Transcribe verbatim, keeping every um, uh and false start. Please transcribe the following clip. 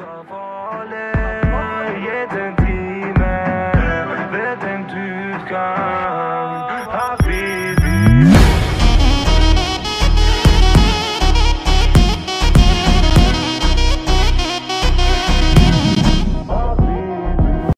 av farlig. Gitt en time, vet en du kan